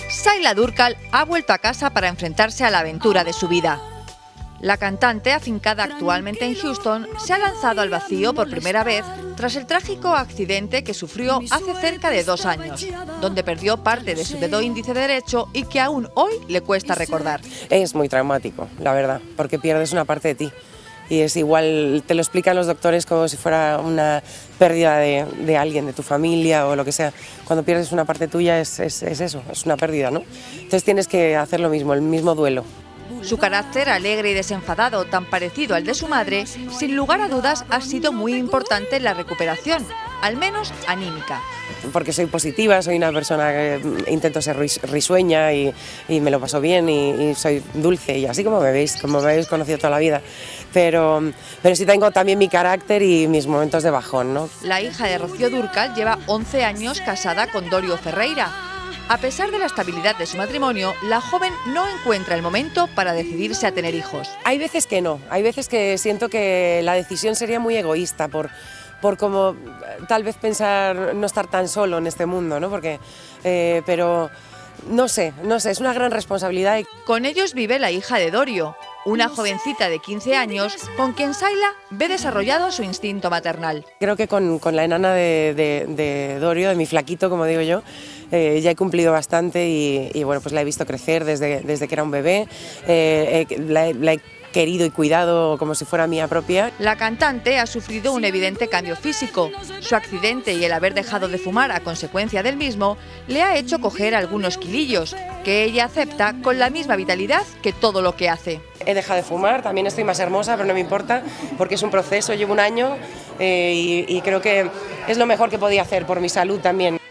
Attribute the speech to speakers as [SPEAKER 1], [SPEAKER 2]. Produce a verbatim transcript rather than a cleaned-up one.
[SPEAKER 1] Saila Durkal ha vuelto a casa para enfrentarse a la aventura de su vida. La cantante, afincada actualmente en Houston, se ha lanzado al vacío por primera vez tras el trágico accidente que sufrió hace cerca de dos años, donde perdió parte de su dedo índice derecho y que aún hoy le cuesta recordar.
[SPEAKER 2] Es muy traumático, la verdad, porque pierdes una parte de ti. Y es igual, te lo explican los doctores como si fuera una pérdida de, de alguien, de tu familia o lo que sea. Cuando pierdes una parte tuya es, es, es eso, es una pérdida, ¿no? Entonces tienes que hacer lo mismo, el mismo duelo.
[SPEAKER 1] Su carácter alegre y desenfadado, tan parecido al de su madre, sin lugar a dudas ha sido muy importante en la recuperación, al menos anímica.
[SPEAKER 2] Porque soy positiva, soy una persona que intento ser risueña y, y me lo paso bien y, y soy dulce y así como me veis, como me habéis conocido toda la vida. Pero, pero sí tengo también mi carácter y mis momentos de bajón, ¿no?
[SPEAKER 1] La hija de Rocío Durkal lleva once años casada con Dorio Ferreira. A pesar de la estabilidad de su matrimonio, la joven no encuentra el momento para decidirse a tener hijos.
[SPEAKER 2] Hay veces que no, hay veces que siento que la decisión sería muy egoísta por, por como tal vez pensar no estar tan solo en este mundo, ¿no? Porque, eh, pero no sé, no sé, es una gran responsabilidad.
[SPEAKER 1] Con ellos vive la hija de Dorio, una jovencita de quince años con quien Saila ve desarrollado su instinto maternal.
[SPEAKER 2] Creo que con, con la enana de, de, de Dorio, de mi flaquito, como digo yo, eh, ya he cumplido bastante y, y bueno, pues la he visto crecer desde, desde que era un bebé, eh, eh, la, la he querido y cuidado como si fuera mía propia.
[SPEAKER 1] La cantante ha sufrido un evidente cambio físico. Su accidente y el haber dejado de fumar a consecuencia del mismo le ha hecho coger algunos kilillos, que ella acepta con la misma vitalidad que todo lo que hace.
[SPEAKER 2] He dejado de fumar, también estoy más hermosa, pero no me importa, porque es un proceso, llevo un año eh, y, y creo que es lo mejor que podía hacer por mi salud también.